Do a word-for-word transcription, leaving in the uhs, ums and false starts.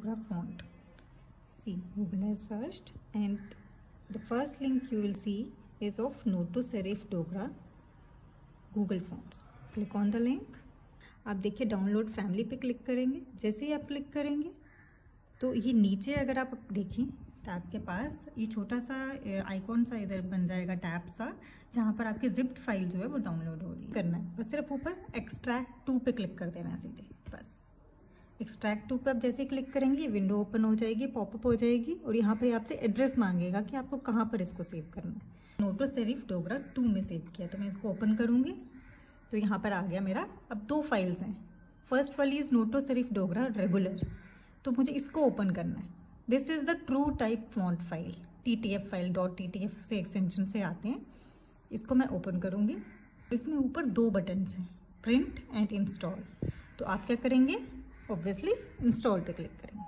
Dogra font. See, Google has searched and the first link you will see is of Noto Serif Dogra Google Fonts. Click on the link. आप देखिए download family पे click करेंगे। जैसे ही आप click करेंगे तो ये नीचे अगर आप देखें टैब के पास ये छोटा सा आइकॉन सा इधर बन जाएगा टैब सा, जहाँ पर आपकी जिप्ड फाइल जो है वो डाउनलोड हो रही है। करना है बस सिर्फ ऊपर एक्सट्रैक्ट टू पे क्लिक कर देना है सीधे। बस एक्सट्रैक्ट टू पे आप जैसे क्लिक करेंगे विंडो ओपन हो जाएगी, पॉपअप हो जाएगी और यहाँ पे आपसे एड्रेस मांगेगा कि आपको कहाँ पर इसको सेव करना है। नोटो सेरिफ डोगरा टू में सेव किया तो मैं इसको ओपन करूँगी तो यहाँ पर आ गया मेरा। अब दो फाइल्स हैं, फर्स्ट वाली is Noto Serif Dogra regular, तो मुझे इसको ओपन करना है। This is the true type font file, T T F file dot T T F से एक्सटेंशन से आते हैं। इसको मैं ओपन करूँगी। इसमें ऊपर दो बटन्स हैं, प्रिंट एंड इंस्टॉल। तो आप क्या करेंगे, ऑब्वियसली इंस्टॉल पे क्लिक करेंगे।